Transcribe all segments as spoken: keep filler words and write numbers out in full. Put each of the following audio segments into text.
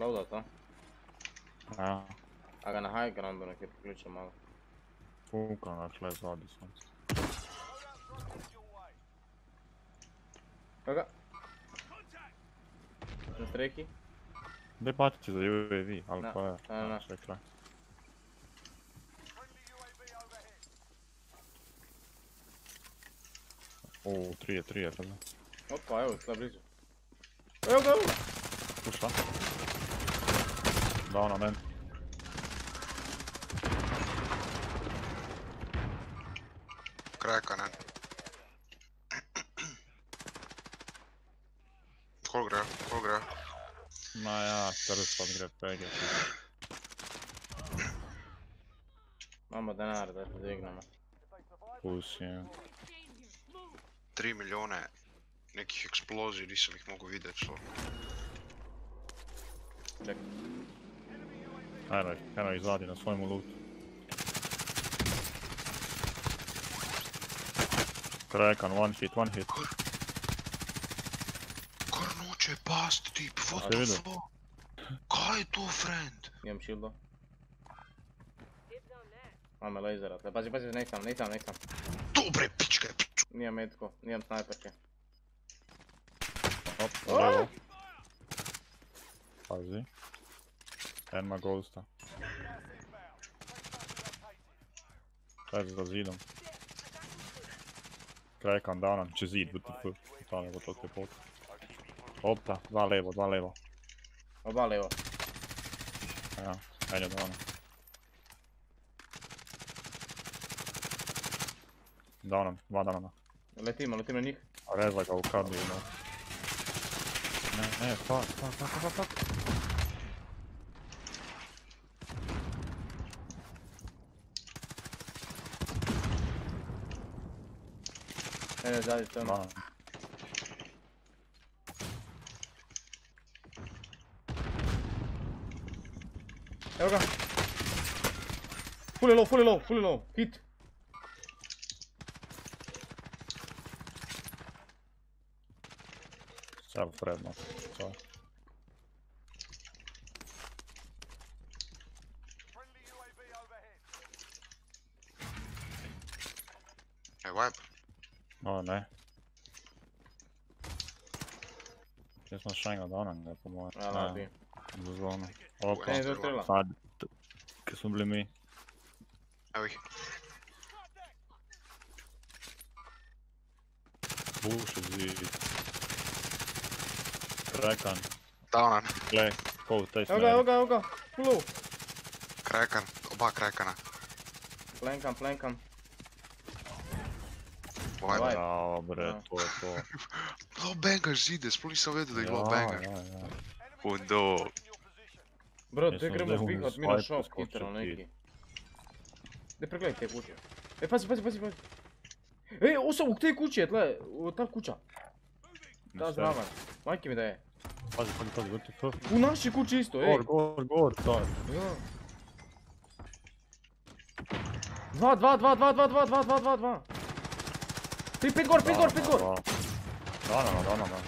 loadat, a? Ja. A ga na high groundu nekaj priključim malo. Fukam ga tle zadi sam. Koga? Na streki? Daj patici za U A V, ali Da, pa je. da, da. Sve kraj. Uuu, trije, trije, tada. Opa, evo, tle blizu. Evo ga, evo! Puša. Dao na men. Kräkanen. Koliko gre? Koliko gre? Ma ja, četrdeset gre P G. Imamo denar da te dignemo. Pusim. Tri milijone nekih eksplozij, nisam ih mogu vidjet što. Čekaj. Ajmo ih, ajmo ih zadi na svojemu lootu. Krekan, one hit, one hit. Korno će past tip, what Ste the vidio? fuck? Kaj je to, friend? Imam shieldo. Máme lasera, tle, pazi, pazi, nej tam, nej tam, nej tam. Dobre, pičke, piču. Nijam metko, nijam snajperke. Hop, levo. Pazi. En ima ghosta. Kaj za zidom? Krekan, dao nam će zid, W T F. Tamo je to te pot. Opta, dva levo, dva levo. Oba levo. Ja, ajde dao nam. Dao nam, dva dana. Letimo, letimo na njih. Reza ga u kadiju, no. Ne, ne, fuck, fuck, fuck, fuck, fuck. Ne, ne, zadi, to je Da. Evo ga. Fully low, fully low, fully low. Hit. Self predno. So. E, vibe. O, ne. Gdje smo šajnga dao nam ga, po moje. Ja, la, bi. Za zonu. Opa. Ne, to strela. Sad, kad smo bili mi. Evo ih. Buši zid. Krekan. Downan. Gle, ko u tej Evo ga, evo smjeri. ga, evo ga. Full low. Kräkan. Oba kräkana. Flankam, flankam. Vibe. Vibe. Jao bre, Ja. to je to. Low banger zide, sploh nisam vedio da je low Ja, banger. ja, ja. Hundo. Bro, Jesam te gremo zdaj zbihat u minus Skype šok skočio hitro ti. neki. Daj pregledaj te kuće. E, pazi, pazi, pazi, pazi. Ej, osam, u te kuće, tle, u ta kuća. Ta zravan. Majke mi da je. Pazi, pazi, pazi, W T F. U naši kući isto, ej. Gor, gor, gor, daj. Ja. Dva, dva, dva, dva, dva, dva, dva, dva, dva, dva. Tri, pet gor, pet gor, pet gor. Da, da, da, da, da.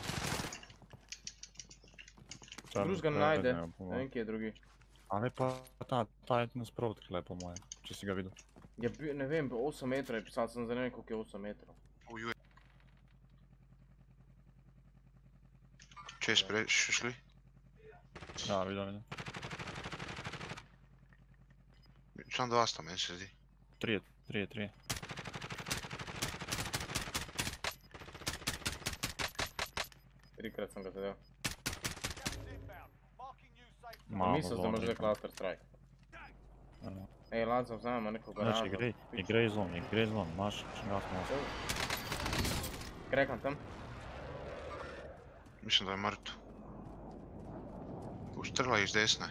Druz ga ne najde. Ne vem kje je drugi. Ali pa ta, ta je nas protkle po moje, če si ga vidio. Je bio, ne vem, osam metra je pisal, sam za ne vem koliko je osam metra. Uju. Čez prešli? Ja, vidio, vidio. Član dva sta meni se zdi. Trije, trije, trije. Trikrat sam ga zadeo. Malo Mislio da može da cluster strike. zone. Ej, Lancov, znamo nekog garaža. Znači, igraj, igraj zone, igraj zone, maš, gas, maš. Krekam tam. Mislim da je mrtv. Ustrla iz desne.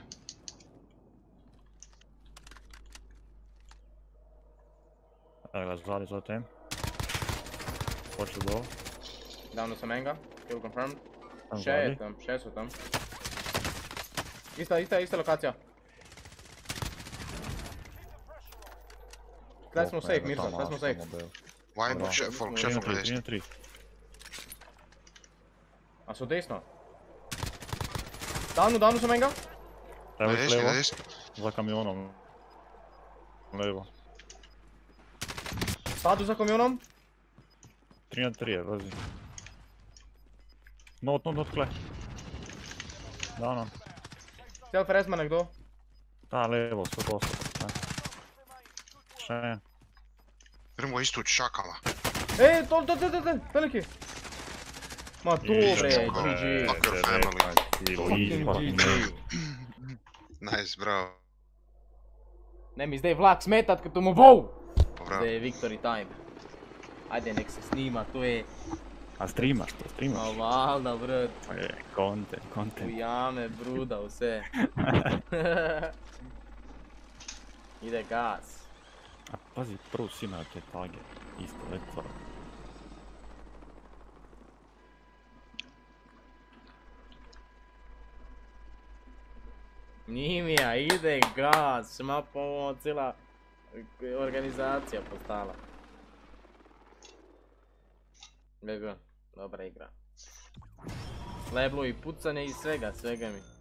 Evo ga, zadi za tem. Hoću go. Downu sam enga. Kill confirmed. Tam Še je zadi. tam, še su tam. Ista, ista, ista lokacija. Tle smo safe, Mirza, tle smo safe. Vibe, Dobro. še, folk, še tri na folk tri, na tri desne. na tri. A su desno? Downu, downu sam enga. Evo Na ih desni, levo, na desni. za kamionom. Levo. Stadu za kamionom. tri na tri je, vazi. Not, not, not, kle. Da, no. Self resma nekdo. Da, levo, sto posto. Še. Idemo istuć šakama. E, to, to, to, to, to, veliki. Ma tu bre, Isto, G G. Fuck your family. Fucking G G. Nice, bravo. Ne mi zdaj vlak smetat kad tu mu wow! Pa bravo. Zdaj je victory time. Ajde nek se snima, to je... A streamaš to, Ma streamaš? valda brat, E, content, content. ujame, bruda, vse. Ide gas. A pazi, prvo si na te tage. Isto, eto. Nimija, ide gas, ma po cijela organizacija postala. Nego, dobra igra. Leblo i pucanje i svega, svega mi.